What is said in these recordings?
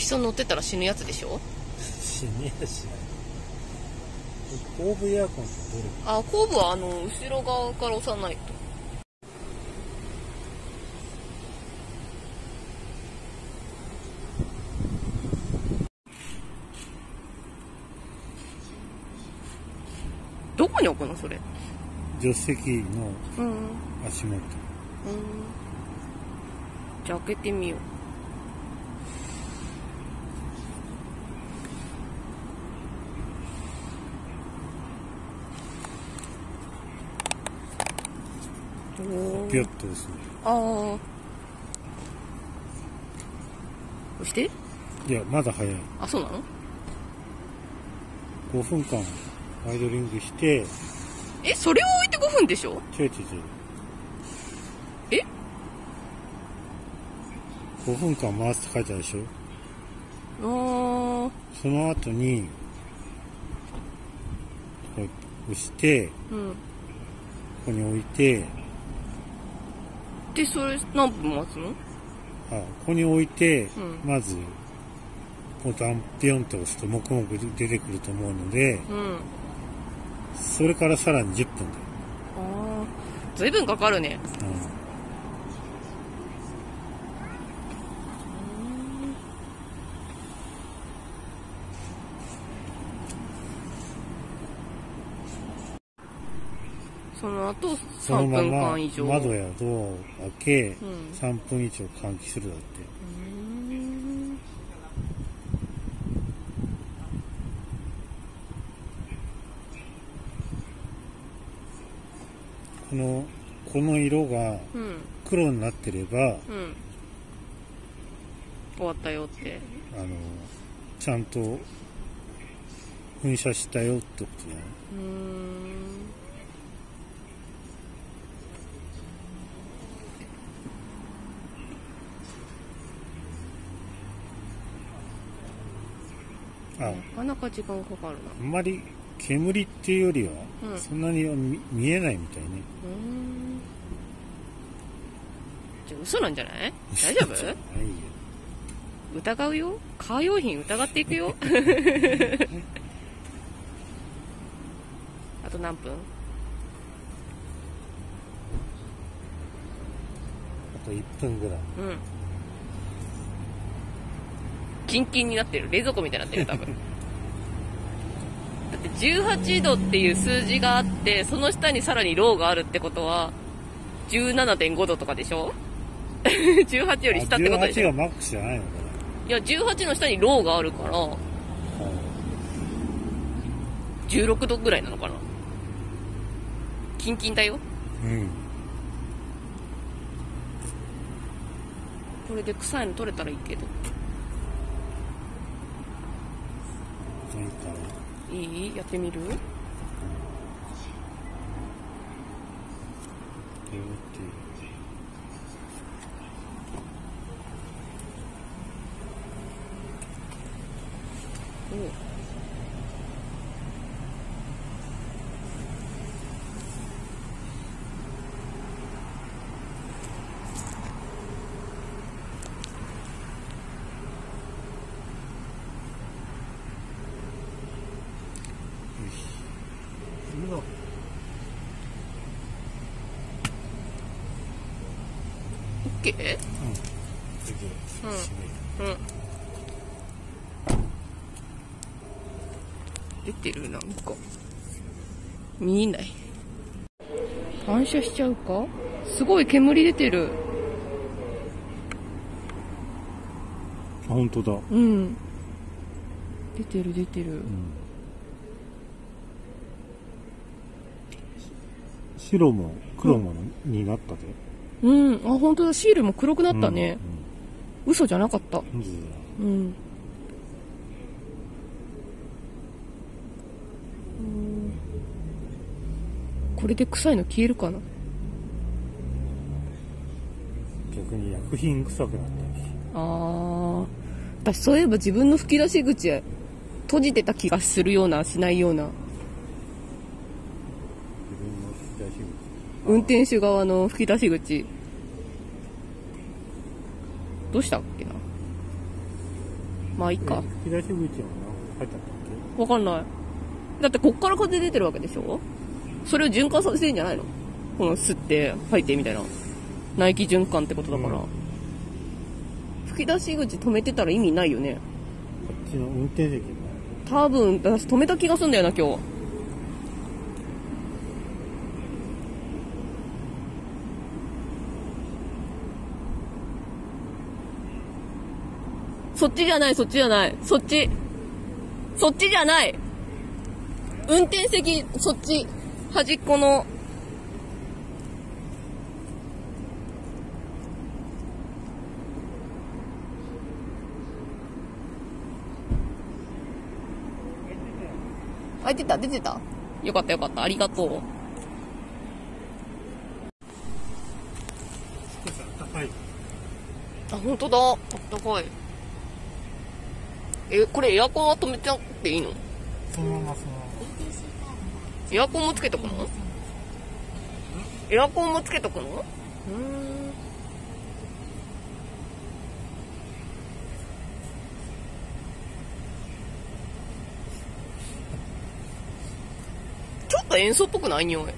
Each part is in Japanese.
緒に乗ってたら死ぬやつでしょ。 死ねやしない。後部エアコンってどれ？ あ、後部は後ろ側から押さないと。どこに置くのそれ？ 助手席の足元。 じゃあ開けてみよう。 ピュッとですね。 ああ。押して？ いや、まだ早い。 あ、そうなの ？5分間アイドリングして。 それを置いて5分でしょ？ 違う。 え？ 5分間回すって書いてあるでしょ？その後に、こう押して、ここに置いて、 で、それ何分待つの？ ここに置いて、まず、ボタンピヨンと押すともくもく出てくると思うので、それからさらに10分だよ。 ずいぶんかかるね。その後3分間以上窓やドアを開け、3分以上換気するだって。この色が黒になってれば、 終わったよって、 ちゃんと噴射したよってことじゃない？ なかなか時間かかるな。 あんまり煙っていうよりは、そんなに見えないみたいね。 じゃあ嘘なんじゃない？大丈夫？疑うよ。カー用品疑っていくよ。あと何分？ あと1分ぐらい。 キンキンになってる。冷蔵庫みたいになってる、多分。だって18度っていう数字があって、その下にさらにローがあるってことは、17.5 度とかでしょ？ 18 より下ってことでしょ？ 18がマックスじゃないのかな？ いや、18の下にローがあるから、16度ぐらいなのかな？キンキンだよ。これで臭いの取れたらいいけど。いい？やってみる？OK？出てる？なんか見えない。反射しちゃうか？すごい煙出てる。 本当だ。 出てる。 白も黒もになったで。 本当だ。シールも黒くなったね。嘘じゃなかった。これで臭いの消えるかな？ 逆に薬品臭くなったり。 私そういえば自分の吹き出し口閉じてた気がするようなしないような。運転手側の吹き出し口どうしたっけな。 まあいいか。 吹き出し口は何入ったんだっけ？ わかんない。だってこっから風出てるわけでしょ？それを循環させてんじゃないの？この吸って吐いてみたいな。内気循環ってことだから。吹き出し口止めてたら意味ないよね。 こっちの運転席。 多分、私止めた気がするんだよな、今日。そっちじゃない、そっちじゃない。そっちじゃない。運転席、そっち。端っこの。開いてた、出てた。よかったよかった。ありがとう。 少し暖かい。 あ、ほんとだ。あったかい。これエアコンは止めちゃっていいの？ そのままそのまま。 エアコンもつけとくの？エアコンもつけとくの？ちょっと塩素っぽくない？匂い。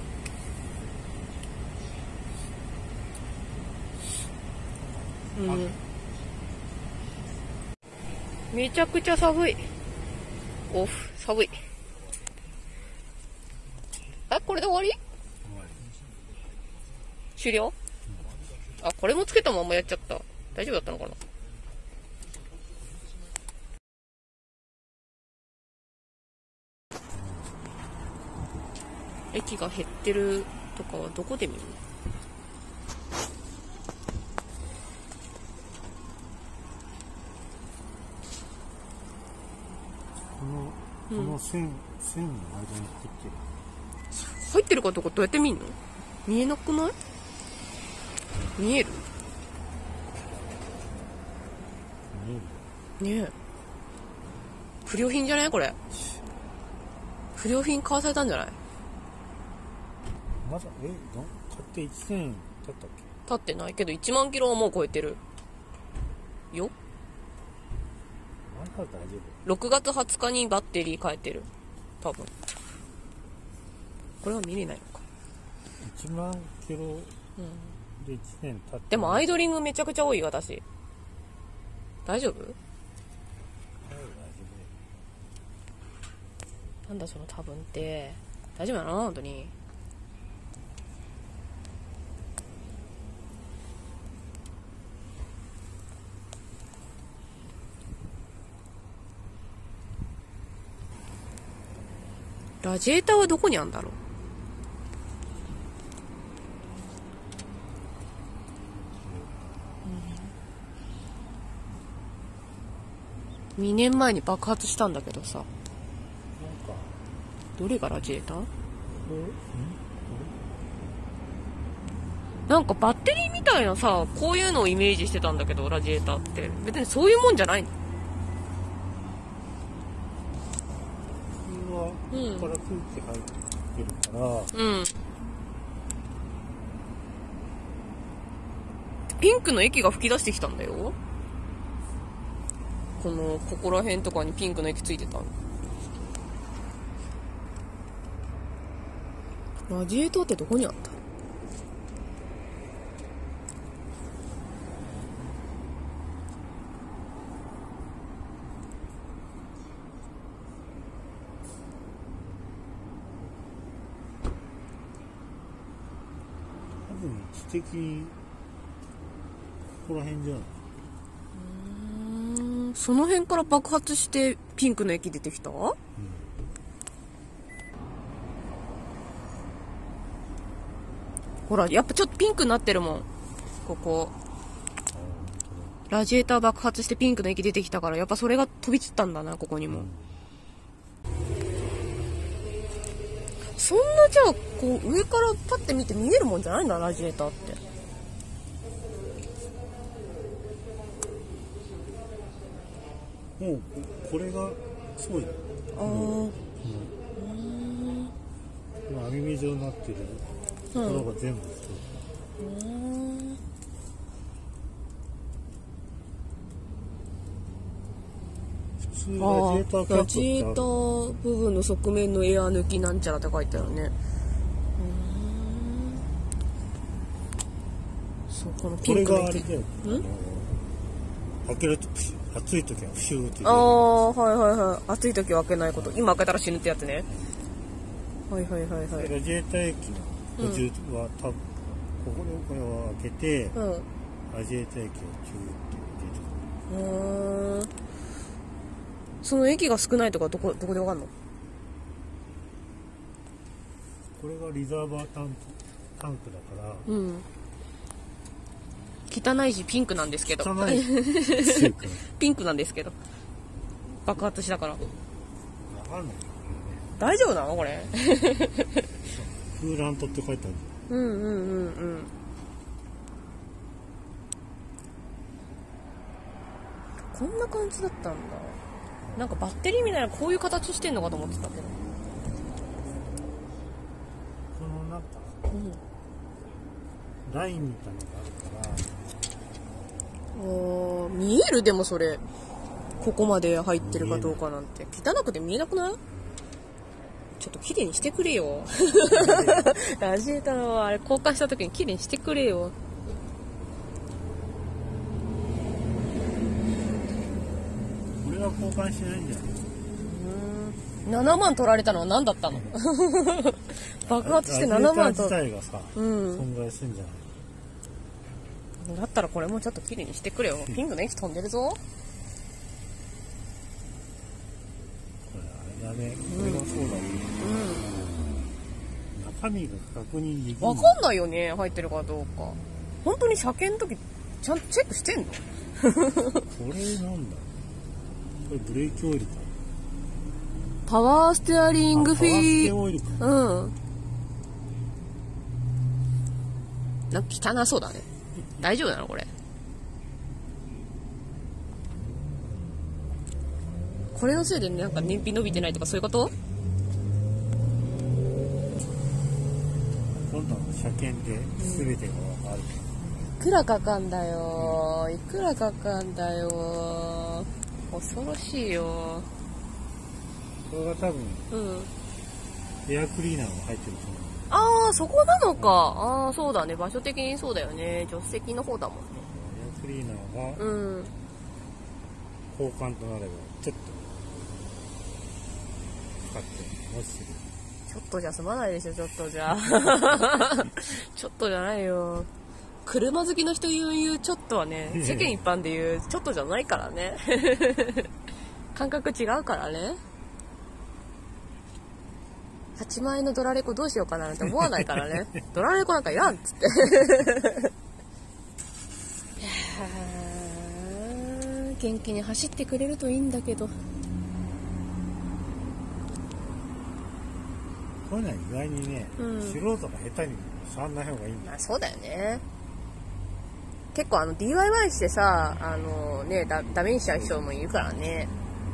めちゃくちゃ寒い。オフ、寒い。これで終わり？終了？これもつけたままやっちゃった。大丈夫だったのかな？駅が減ってるとかはどこで見るの？ この線の間に入ってる。 入ってるかどうかどうやって見んの？見えなくない？見える？ねえ。不良品じゃないこれ。不良品買わされたんじゃない？ まだ、買って1年経ったっけ？ 経ってないけど1万キロはもう超えてる。よ。 大丈夫。 6月20日にバッテリー変えてる。多分。これは見れないのか。 1万キロで1年経って。 でもアイドリングめちゃくちゃ多いよ、私。大丈夫？なんだその多分って。大丈夫なの？本当に。ラジエーターはどこにあるんだろう。2年前に爆発したんだけどさ。どれがラジエーター？なんかバッテリーみたいなさ、こういうのをイメージしてたんだけど、ラジエーターって別にそういうもんじゃないの？ ここから空気入ってるから、 ピンクの液が吹き出してきたんだよ。ここら辺とかにピンクの液ついてた。ラジエーターってどこにあった？ 多分位置的にここら辺じゃない？ その辺から爆発してピンクの液出てきた？ほら、やっぱちょっとピンクになってるもん。ここ。ラジエーター爆発してピンクの液出てきたから、やっぱそれが飛び散ったんだな、ここにも。そんなじゃあ、こう、上からパッて見て見えるもんじゃないんだ、ラジエーターって。 もう、これが、そうや。網目状になってるところが全部そう。 普通ラジエーターキャップってある。 ラジエーター部分の側面のエア抜きなんちゃらって書いてあるね。そう、このピンクのこれがあれだよ。開けると暑い時はプシューって出る。 はいはいはい。暑い時は開けないこと。今開けたら死ぬってやつね。はいはいはいはい。 ラジエーター液の補充は多分、これを開けて、ラジエーター液をチューって入れる。 その液が少ないとかどこでわかんの？ これがリザーバータンクだから、 汚いしピンクなんですけど。 汚いピンクなんですけど。爆発したから。 わかんないよね。 大丈夫なのこれ？ クーラントって書いてある。 こんな感じだったんだ。なんかバッテリーみたいなこういう形してんのかと思ってたけど。 このなんか、ラインみたいなのがあるから。 見える？でもそれ。ここまで入ってるかどうかなんて。汚くて見えなくない？ちょっと綺麗にしてくれよ。ラジエーターのあれ交換した時に綺麗にしてくれよ。 これは交換しないんじゃない？ 7万取られたのは何だったの？爆発して7万自体がさ、損害するんじゃない？ だったらこれもちょっと綺麗にしてくれよ。ピンクの液飛んでるぞ。 これあれだね。これもそうだね。中身が確認できる。 わかんないよね、入ってるかどうか。本当に車検の時ちゃんとチェックしてんの？ これなんだ。これブレーキオイルか。 パワーステアリングフィー。 パワーステオイルか。 なんか汚そうだね。大丈夫なのこれ？これのせいでなんか燃費伸びてないとかそういうこと？ 今度の車検で全てがわかる。 いくらかかんだよ。いくらかかんだよ。恐ろしいよ。 これが多分、エアクリーナーが入ってると思う。 ああ、そこなのか。ああ、そうだね。場所的にそうだよね。助手席の方だもんね。 エアクリーナーが、交換となれば、ちょっと、かかって落ちてる。 ちょっとじゃ済まないでしょ、ちょっとじゃ。ちょっとじゃないよ。車好きの人言うちょっとはね、世間一般で言うちょっとじゃないからね。感覚違うからね。8万円のドラレコどうしようかななんて思わないからね。ドラレコなんかいらんっつって。元気に走ってくれるといいんだけど。 こういうのは意外にね、素人が下手に触んない方がいいんだ。 まあそうだよね。結構DIY してさ、ダメにしちゃう人もいるからね。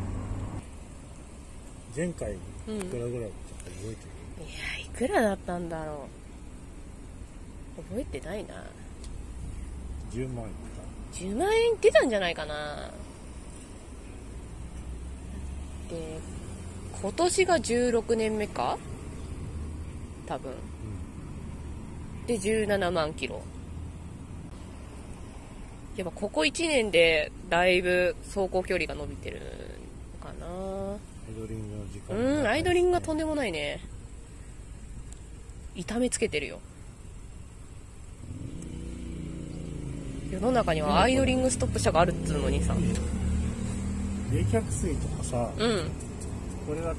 前回いくらぐらいだったか覚えてる？ いや、いくらだったんだろう。覚えてないな。 10万円 10万円出たんじゃないかな。で、今年が16年目か多分。で、17万キロ。やっぱここ1年でだいぶ走行距離が伸びてるのかな。 アイドリングの時間、 アイドリングがとんでもないね。痛めつけてるよ。世の中にはアイドリングストップ車があるっつうのにさ。 冷却水とかさ、これが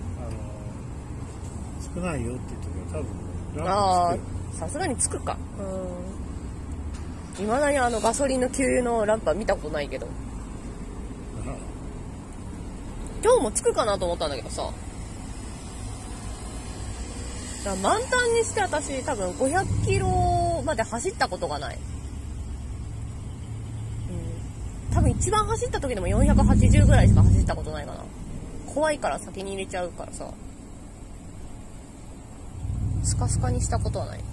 少ないよって言うときは多分ランプつくよ。 さすがにつくか。いまだにガソリンの給油のランプは見たことないけど。今日もつくかなと思ったんだけどさ。だから満タンにして私多分500キロまで走ったことがない。多分一番走った時でも480ぐらいしか走ったことないかな。怖いから先に入れちゃうからさ。スカスカにしたことはない。